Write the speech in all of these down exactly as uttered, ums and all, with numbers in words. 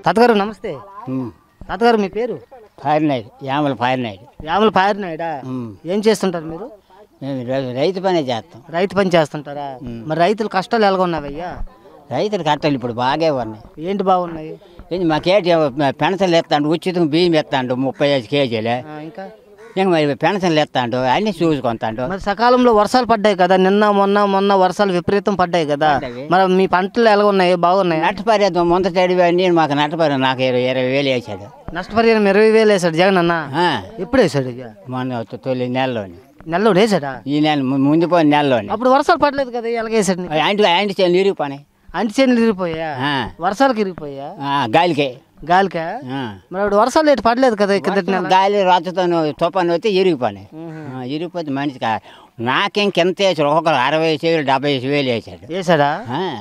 తాతగారు నమస్తే. తాతగారు మీ పేరు? ఫైర్నాయుడు, యామల ఫైర్నాయుడు. యామల ఫైర్నాయుడా? ఏం చేస్తుంటారు మీరు? రైతు పనే చేస్తాం. రైతు పని చేస్తుంటారా? మరి రైతుల కష్టాలు ఎలాగ ఉన్నావయ్యా? రైతుల కష్టాలు ఇప్పుడు బాగా ఉన్నాయి. ఏంటి బాగున్నాయి? ఏంటి మాకేటి పెన్షన్లు ఎత్తాడు, ఉచితం బియ్యం ఎత్తాడు ముప్పై ఐదు కేజీలే. ఇంకా ఇంకా మరి పెన్షన్లు ఎత్తాడు, అన్ని చూసుకుంటాడు. మరి సకాలంలో వర్షాలు పడ్డాయి కదా, నిన్న మొన్న మొన్న వర్షాలు విపరీతం పడ్డాయి కదా, మరి మీ పంటలు ఎలా ఉన్నాయి? బాగున్నాయి? నష్టపరిహారం ముంత చదివి మాకు నష్టపరిహారం నాకు ఇరవై ఇరవై వేలు వేసాడు. నష్టపరిహారం ఇరవై వేలు వేసాడు జగన్ అన్న. ఎప్పుడు వేసాడు? మొన్న తొలి నెలలోని. నెలలో వేసాడా? ఈ నెల ముందు పోయిన నెలలోని. అప్పుడు వర్షాలు పడలేదు కదా, ఎలాగేసాడు? ఆయన ఆయన చేయాలి ఇరిగిపోయి. అంటి చేనులు ఇరిగిపోయా? వర్షాలకు ఇరిగిపోయా? గాలికే. గాలికా? మరి అప్పుడు వర్షాలు లేటు పడలేదు కదా కిందటి నెల? గాలి రాతతో తుఫాను వస్తే ఇరిగిపోయి. ఇరిగిపోతే మనిషికి నాకెంత వేసాడు, ఒక్కొక్కరు అరవై వేలు డెబ్బై వేలు వేసాడు. వేసాడా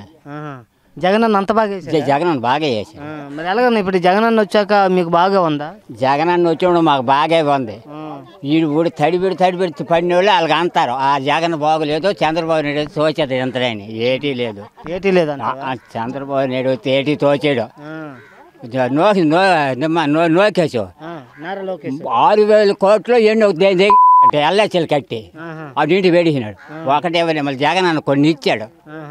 జగన్ అన్న? అంత బాగా వేసాడు జగన్ అన్న, బాగా వేసాడు. మరి ఎలాగన్నా ఇప్పుడు జగన్ అన్న వచ్చాక మీకు బాగా ఉందా? జగన్ అన్న వచ్చినప్పుడు మాకు బాగా ఉంది. వీడు ఊడి తడిబిడి తడిబిడి పడిన వాళ్ళు వాళ్ళకి అంటారు ఆ జగన్ బాగోలేదు, చంద్రబాబు నాయుడు వచ్చి తోచేది ఎంతని. ఏటీ లేదు. ఏటీ లేదు. చంద్రబాబు నాయుడు వచ్చి ఏటీ తోచాడు. నోకి నో నోకేసు ఆరు వేల కోట్లు ఎన్నో ఎల్ఐసీలు కట్టి అటు ఇంటి వేడిసినాడు. ఒకటే మళ్ళీ జగన్ అన్న కొన్ని ఇచ్చాడు.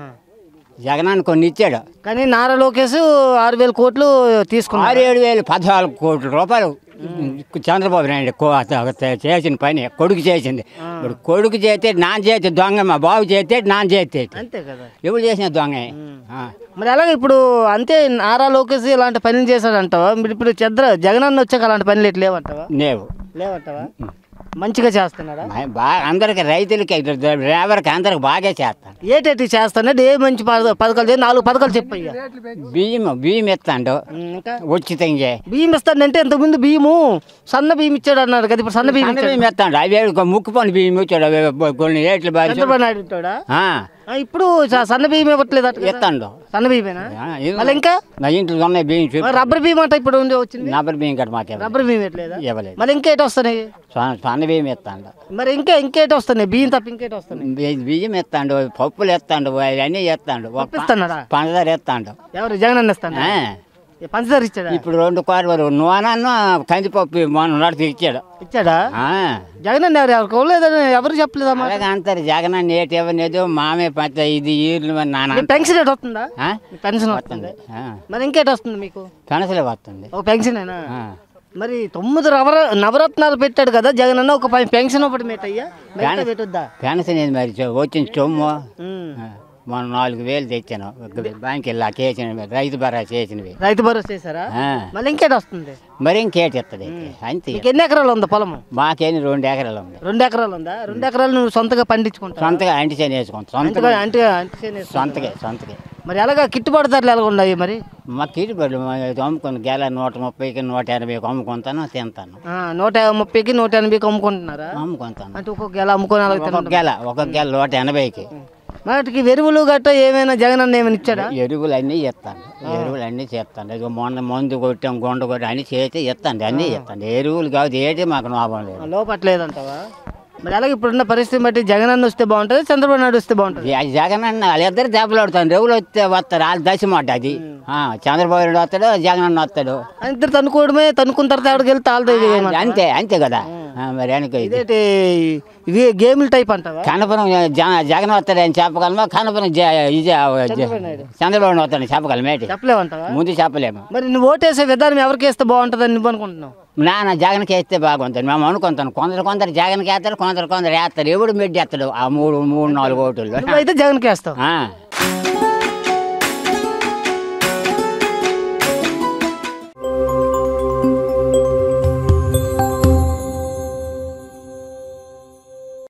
జగన్ అన్న కొన్ని ఇచ్చాడు. కానీ నారా లోకేష్ ఆరు వేల కోట్లు తీసుకున్నారు. ఆరు ఏడు వేలు పద్నాలుగు కోట్ల రూపాయలు చంద్రబాబు నాయుడు చేసిన పని కొడుకు చేసింది. ఇప్పుడు కొడుకు చేస్తే నాన్న చేస్తే దొంగ, మా బాబు చేస్తే నాన్న చేస్తే అంతే కదా. ఎవరు చేసిన దొంగ. మరి అలాగే ఇప్పుడు అంతే నారా లోకేష్ ఇలాంటి పనులు చేశాడంటావా? ఇప్పుడు చంద్ర జగన్ అన్న వచ్చాక అలాంటి పనులు ఎట్లా లేవంటావా? లేవు. లేవంటావా? మంచిగా చేస్తున్నాడా? బాగా అందరికి, రైతులకి, డ్రైవర్కి అందరికి బాగా చేస్తాను. ఏటేటి చేస్తాడు? ఏ మంచి పథకాలు? నాలుగు పథకాలు చెప్పయ్యా. బియ్యం బియ్యం ఇస్తాడు ఉచితంగా. బియ్యం ఇస్తాడంటే ఇంతకుముందు బియ్యము సన్న బియ్యం ఇచ్చాడు అన్నాడు కదా, ఇప్పుడు సన్న బియ్యం బియ్యం ఇస్తాడు. అవి ముక్కు పని బియ్యం ఇచ్చాడు కొన్ని రేట్లు బాగా. చంద్రబాబు నాయుడు ఇస్తాడా? ఇప్పుడు సన్న బియ్యం ఇవ్వట్లేదు. ఇస్తాడు. సన్న బియ్యమేనా? మళ్ళీ ఇంకా నా ఇంట్లో ఉన్నాయి బియ్యం. రబ్బర్ బియ్యం అంట ఇప్పుడు వచ్చింది. రబ్బర్ బియ్యం కట్ట మాకు రబ్బర్ బియ్యం ఇవ్వట్లేదా? ఇవ్వలేదు. మళ్ళీ ఇంకేటి వస్తున్నాయి? సన్న బియ్యం ఇస్తాడు. మరి ఇంకా ఇంకేటి వస్తున్నాయి? బియ్యం తప్ప ఇంకేటి వస్తున్నాయి? బియ్యం ఇస్తాడు, పప్పులు ఇస్తాడు, అవన్నీ ఇస్తాడు. పంచదార ఇస్తాడు. ఎవరు? జగన్ అన్న ఇస్తాడు. పంచదార ఇచ్చాడా? ఇప్పుడు రెండు కారు నూనె కందిపప్పు మొన్న నడిచి ఇచ్చాడు. ఇచ్చాడా జగన్ అన్న? ఎవరు ఎవరు ఎవరు చెప్పలేదా? అలాగే అంటారు జగన్ అన్న ఏటి ఇవ్వలేదు, మామే పచ్చ ఇది ఈర్లు నాన్న. పెన్షన్ ఏటి వస్తుందా? పెన్షన్ వస్తుంది. మరి ఇంకేటి వస్తుంది మీకు? పెన్షన్ వస్తుంది. ఓ పెన్షన్. మరి తొమ్మిది నవర నవరత్నాలు పెట్టాడు కదా జగన్ అన్న, ఒక పెన్షన్ ఒకటి పెట్టయ్యా. పెట్టొద్దా? పెన్షన్ ఏంది మరి వచ్చిన సొమ్ము? మనం నాలుగు వేలు తెచ్చాను బ్యాంక్ వెళ్ళా చేసిన రైతు భరోసా చేసినవి. రైతు భరోసా చేశారా? మళ్ళీ ఇంకేటి వస్తుంది? మరి ఇంకేటి ఇస్తుంది అంతే. ఎన్ని ఎకరాలు ఉందా పొలము? మాకేని రెండు ఎకరాలు ఉంది. రెండు ఎకరాలు ఉందా? రెండు ఎకరాలు నువ్వు సొంతగా పండించుకుంటా? సొంతగా అంటి చేను వేసుకుంటా. సొంతగా అంటే అంటి చేను సొంతగా సొంతగా. మరి ఎలాగా గిట్టుబాటు ధరలు ఎలా ఉన్నాయి? మరి మా గిట్టుబాటు అమ్ముకుని గెల నూట ముప్పైకి నూట ఎనభైకి అమ్ముకుంటాను తింటాను. నూట ముప్పైకి నూట ఎనభైకి అమ్ముకుంటున్నారా? అమ్ముకుంటాను. అంటే ఒక్కొక్క గెల అమ్ముకొని ఒక గెల ఒక గెల నూట ఎనభైకి. వాటికి ఎరువులు గట్ట ఏమైనా జగన్ అన్న ఏమైనా ఇచ్చాడా? ఎరువులు అన్నీ ఇస్తాను. ఎరువులు అన్నీ చేస్తాను. ఇక మొన్న మందు కొట్టాం గుండ కొట్టి అన్ని చేస్తే ఇస్తాను. అన్నీ ఇస్తాను. ఎరువులు కాదు ఏటి మాకు లాభం లేదు. లోపట్లేదంటావా? మరి అలాగే ఇప్పుడున్న పరిస్థితి బట్టి జగన్ అన్న వస్తే బాగుంటుంది, చంద్రబాబు నాయుడు వస్తే బాగుంటుంది? జగన్ అన్న వాళ్ళిద్దరు దెబ్బలాడుతాను. ఎరువులు వస్తే వస్తారు వాళ్ళ దశమాట అది. చంద్రబాబు నాయుడు వస్తాడు, జగన్ అన్న వస్తాడు. ఇద్దరు తనుకోవడమే. తనుకున్న తర్వాత ఎవరికి వెళ్తే వాళ్ళ అంతే అంతే కదా. మరి వెనక ఇది గేమ్ల టైప్ అంటావా? కనపురం జగన్ వస్తాడు అని చెప్పగలమా? కనపురం ఇది చంద్రబాబు నాయుడు వస్తాడని చెప్పగలమా? చెప్పలేమంటావా? ముందు చెప్పలేము. మరి నువ్వు ఓటేసే విధానం ఎవరికి వేస్తే బాగుంటుందని నువ్వు అనుకుంటున్నావు? నాన్న జగన్కి వేస్తే బాగుంటుంది మేము అనుకుంటాను. కొందరు కొందరు జగన్కి వేస్తారు, కొందరు కొందరు వేస్తారు. ఎవడు మెడ్డి వేస్తాడు ఆ మూడు మూడు నాలుగు ఓటుల్లో. అయితే జగన్కి వేస్తావు.